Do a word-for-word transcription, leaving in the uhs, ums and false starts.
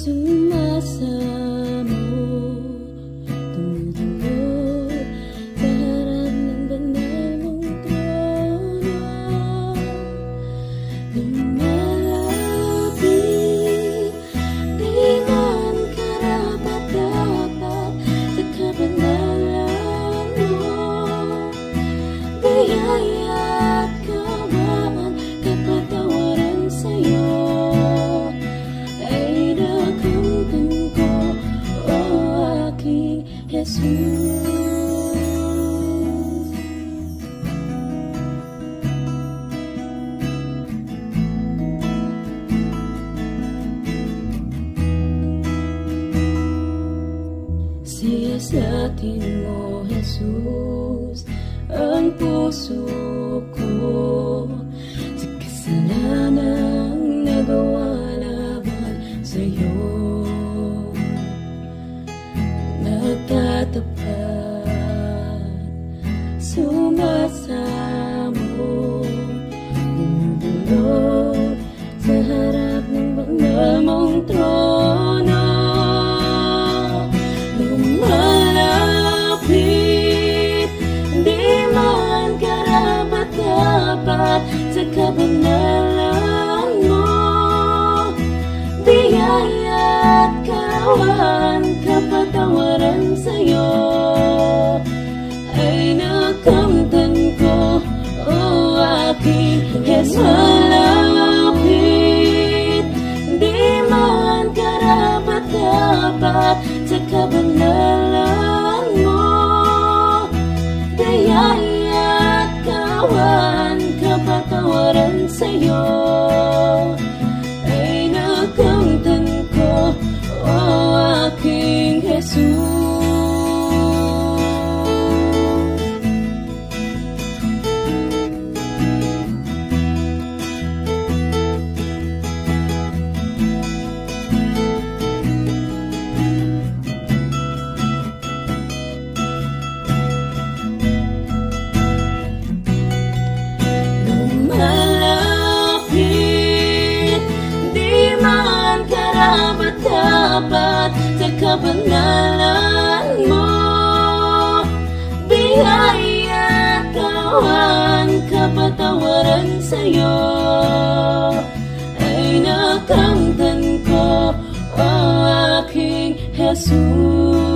sumasamo, tumutulog sa harap ng banal mong trono. Lumalapit, di man karapat-dapat sa kabanalan mo. Biyaya at kawan, kapatawaran sa'yo ay nakamtan ko, o aking Jesus. Siyasatin mo, Jesus, ang puso ko sa kasalanang nagawa laban sa'yo. Nagtatapat, sumasamo, bumubulog sa harap ng banal mong trono. Lumalapit, di man karapat-dapat sa kabanalan mo. Biyaya at kawan, kapatawaran sa'yo ay nakamtan ko, o aking Jesus. Malapit, di man karapat-dapat sa kabanalan mo. Biyaya at kawan, kapatawaran sa'yo ay nakamtan ko, o aking Jesus. Lumalapit, di man karapat-dapat sa kabanalan mo. Biyaya at kawan, kapatawaran sa'yo ay nakamtan ko, o aking Jesus.